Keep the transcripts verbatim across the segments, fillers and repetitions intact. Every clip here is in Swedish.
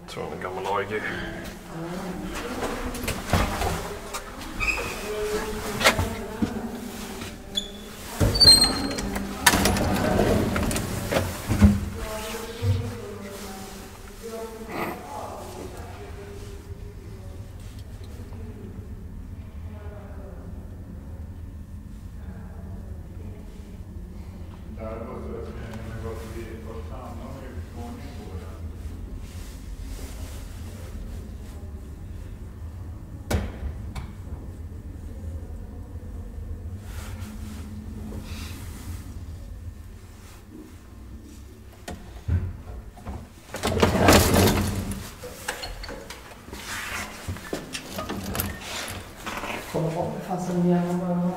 tror jag en gammal A E G. Kommer ihåg, det fanns en jävla början.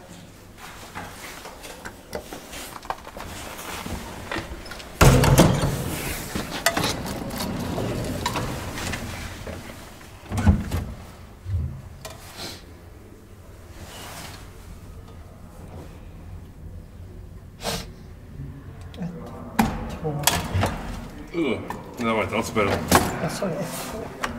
Ett, två. Uh, det där var inte alls spännande. Jag sa ett, två.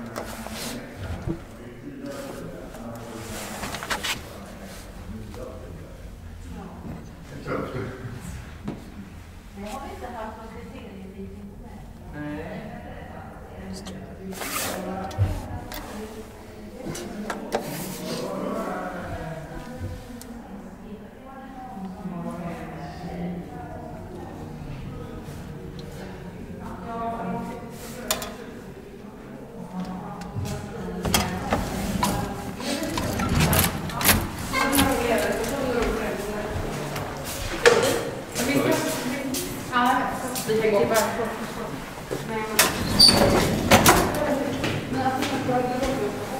Vi kan klippa på. Nej. Men att det var bra.